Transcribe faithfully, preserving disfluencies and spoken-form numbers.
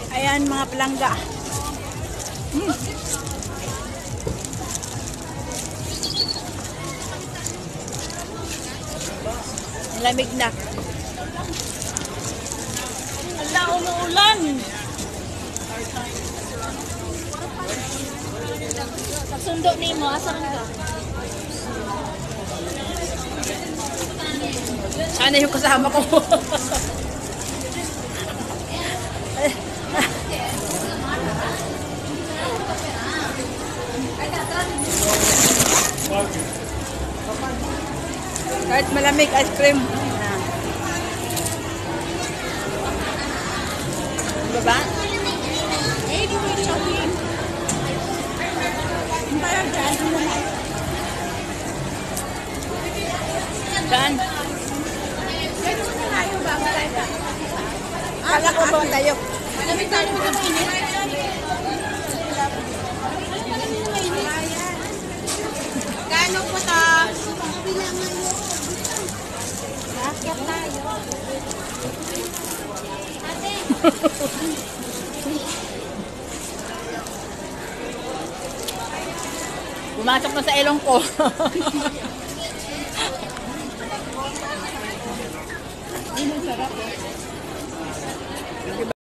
Ayan mga palangga. Hmm. Lamig na. Wala, umuulan. Pagsundo ni mo, asa ka? Sana yung kasama ko. Kahit malamig, ice cream. Baba? Eh, di mo shopping. Parang dyan mo na. Saan? Dito na tayo ba? Malay ba? Kala ko ba tayo? Malamig tayo mag-init. Gano'n po ta? Bakit tayo? Ate! Pumasok na sa ilong ko. Ini sarap.